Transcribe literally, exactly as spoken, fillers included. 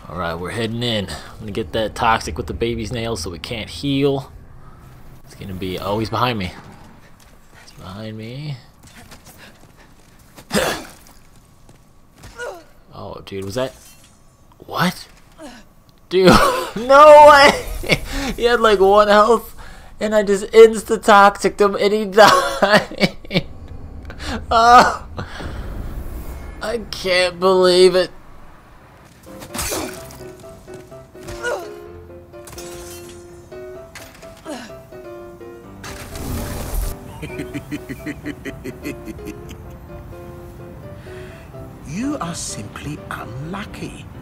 Alright, we're heading in. I'm gonna get that toxic with the baby's nails so we can't heal. It's gonna be... oh, he's behind me. He's behind me. Oh, dude, was that... what? Dude, no way! He had like one health, and I just insta-toxiced him, and he died! Oh! I can't believe it. You are simply unlucky.